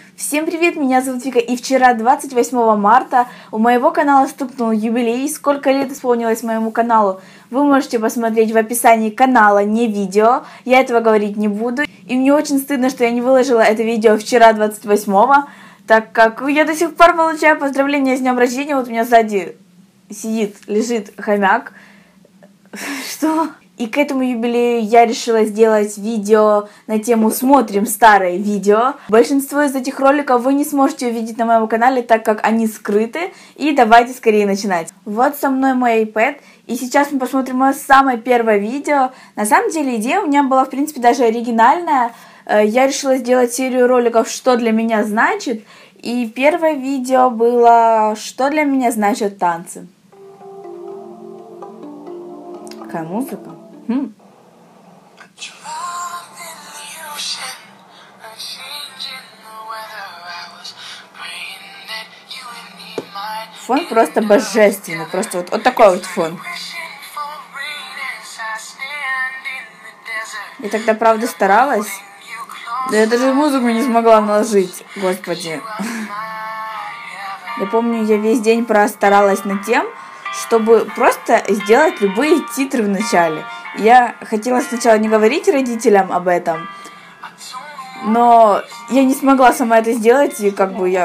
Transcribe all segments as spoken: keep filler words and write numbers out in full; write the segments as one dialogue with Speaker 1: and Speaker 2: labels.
Speaker 1: Всем привет, меня зовут Вика, и вчера, двадцать восьмого марта, у моего канала стукнул юбилей. Сколько лет исполнилось моему каналу, вы можете посмотреть в описании канала, не видео. Я этого говорить не буду. И мне очень стыдно, что я не выложила это видео вчера, двадцать восьмого, так как я до сих пор получаю поздравления с днем рождения. Вот у меня сзади сидит, лежит хомяк. Что? И к этому юбилею я решила сделать видео на тему «Смотрим старые видео». Большинство из этих роликов вы не сможете увидеть на моем канале, так как они скрыты. И давайте скорее начинать. Вот со мной мой iPad. И сейчас мы посмотрим мое самое первое видео. На самом деле идея у меня была, в принципе, даже оригинальная. Я решила сделать серию роликов «Что для меня значит». И первое видео было «Что для меня значат танцы». Какая музыка? Хм. Фон просто божественный, просто вот, вот такой вот фон. Я тогда, правда, старалась. Да я даже музыку не смогла наложить, господи. Я помню, я весь день простаралась над тем, чтобы просто сделать любые титры в начале. Я хотела сначала не говорить родителям об этом, но я не смогла сама это сделать, и как бы я...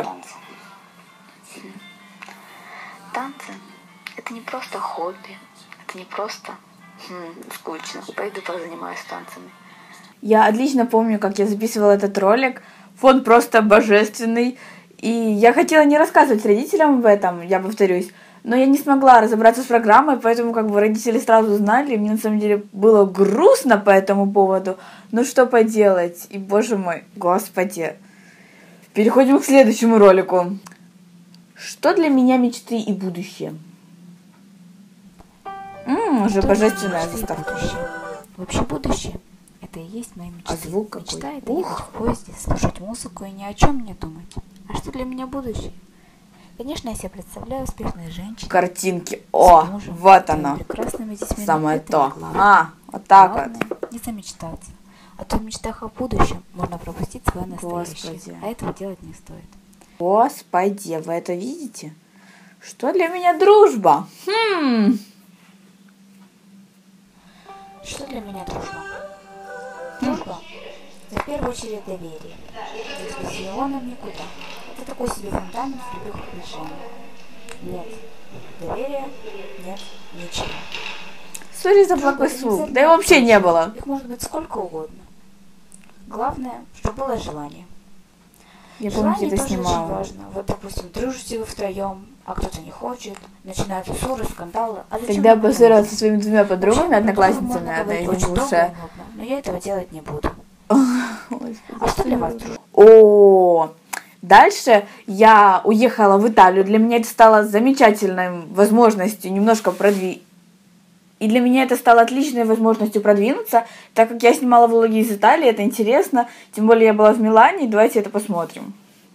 Speaker 2: Танцы — это не просто хобби, это не просто хм, скучно, пойду позанимаюсь танцами.
Speaker 1: Я отлично помню, как я записывала этот ролик, фон просто божественный, и я хотела не рассказывать родителям об этом, я повторюсь, но я не смогла разобраться с программой, поэтому как бы родители сразу узнали, и мне на самом деле было грустно по этому поводу. Ну что поделать? И боже мой, господи. Переходим к следующему ролику. Что для меня мечты и будущее? Ммм, уже божественная заставка.
Speaker 2: Вообще будущее — это и есть моя мечта.
Speaker 1: А звук
Speaker 2: Мечта —
Speaker 1: какой?
Speaker 2: это ехать в поезде, слушать музыку и ни о чем не думать. А что для меня будущее? Конечно, я себе представляю успешные женщины.
Speaker 1: Картинки. О,
Speaker 2: мужем,
Speaker 1: вот оно.
Speaker 2: Прекрасными детьми.
Speaker 1: Самое то. А, вот так
Speaker 2: Главное,
Speaker 1: вот.
Speaker 2: не замечтаться. А то в мечтах о будущем можно пропустить свое настоящее.
Speaker 1: Господи.
Speaker 2: А этого делать не стоит.
Speaker 1: Господи, вы это видите? Что для меня дружба? Хм.
Speaker 2: Что для меня дружба? Дружба — это в первую очередь доверие. Ведь без него нам никуда. Это такой себе фундамент в любых отношениях. Нет доверия, нет ничего.
Speaker 1: Сори за плохой звук. Да и вообще не было.
Speaker 2: Их может быть сколько угодно. Главное, чтобы было желание.
Speaker 1: Я помню,
Speaker 2: Желание
Speaker 1: это
Speaker 2: тоже
Speaker 1: снимала.
Speaker 2: очень важно. Вот, допустим, дружите вы втроем, а кто-то не хочет, начинаются ссоры, скандалы. А
Speaker 1: Когда я поссорилась со своими двумя подругами, одноклассницами, одна из них бывшая.
Speaker 2: Но я этого делать не буду. А что для вас дружба?
Speaker 1: О, дальше я уехала в Италию. Для меня это стало замечательной возможностью немножко продвинуть. И для меня это стало отличной возможностью продвинуться, так как я снимала влоги из Италии, это интересно. Тем более я была в Милане, давайте это посмотрим.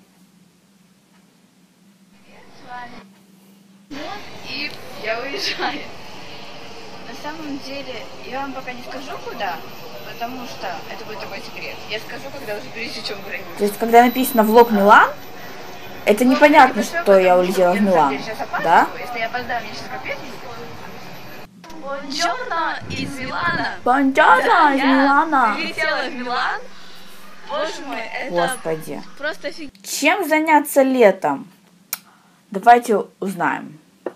Speaker 3: И я уезжаю. На самом деле, я вам пока не скажу куда, потому что это будет такой секрет. Я скажу, когда уже пересечем границу.
Speaker 1: То есть, когда написано «Влог Милан», это непонятно, что я улетела в Милан, да?
Speaker 3: Если я опоздаю, мне сейчас капец. Бонджорно из Милана.
Speaker 1: Бонджорно из Милана.
Speaker 3: Прилетела в Милан. Боже мой, это
Speaker 1: Господи.
Speaker 3: просто офигенно.
Speaker 1: Чем заняться летом? Давайте узнаем.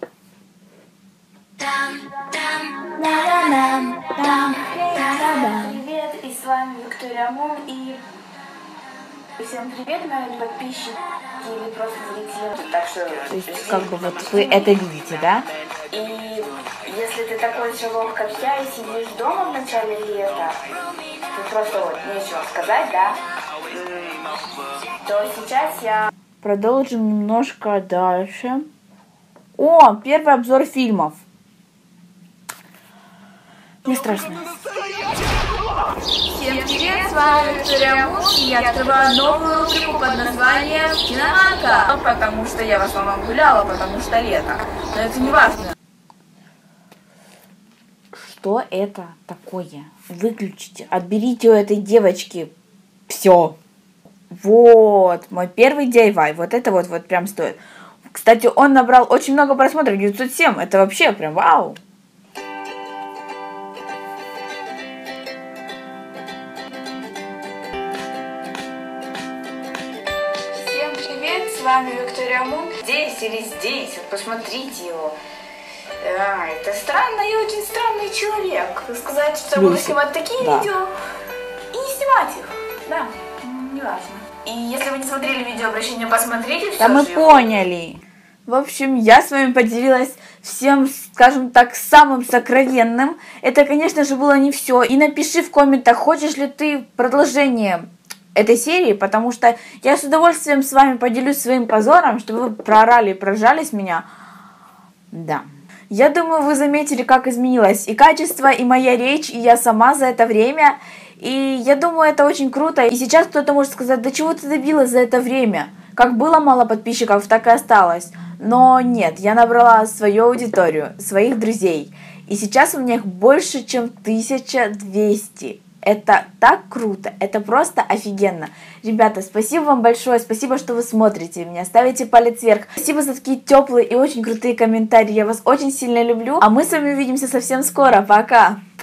Speaker 1: Привет, и с вами Виктория Мун, и всем привет, мои подписчики или просто зрители. Так что, то есть, как бы вот вы это видите, да? И если ты такой же лох, как я, и сидишь дома в начале лета, ты просто вот нечего сказать, да? То сейчас я... Продолжим немножко дальше. О, первый обзор фильмов. Не страшно.
Speaker 3: Всем привет, с вами Виктория Мун, и я открываю новую рубрику под названием «Киноманка». Потому что я в основном гуляла, потому что лето. Но это не важно.
Speaker 1: Что это такое? Выключите, отберите у этой девочки все. Вот, мой первый ди ай вай. Вот это вот, вот прям стоит. Кстати, он набрал очень много просмотров, девятьсот семь. Это вообще прям вау. Всем привет, с вами Виктория Мун. Здесь или здесь, вот посмотрите его. А, это странный и очень странный человек. Сказать, что я буду снимать такие да. видео и не снимать их. Да, не важно. И если вы не смотрели видео, обращение, посмотрите. Да мы его. Поняли. В общем, я с вами поделилась всем, скажем так, самым сокровенным. Это, конечно же, было не все. И напиши в комментах, хочешь ли ты продолжение этой серии, потому что я с удовольствием с вами поделюсь своим позором, чтобы вы проорали и прожались меня. Да. Я думаю, вы заметили, как изменилось и качество, и моя речь, и я сама за это время. И я думаю, это очень круто. И сейчас кто-то может сказать, да чего ты добилась за это время? Как было мало подписчиков, так и осталось. Но нет, я набрала свою аудиторию, своих друзей. И сейчас у меня их больше, чем тысяча двести. Это так круто, это просто офигенно. Ребята, спасибо вам большое, спасибо, что вы смотрите меня, ставите палец вверх. Спасибо за такие теплые и очень крутые комментарии, я вас очень сильно люблю. А мы с вами увидимся совсем скоро, пока!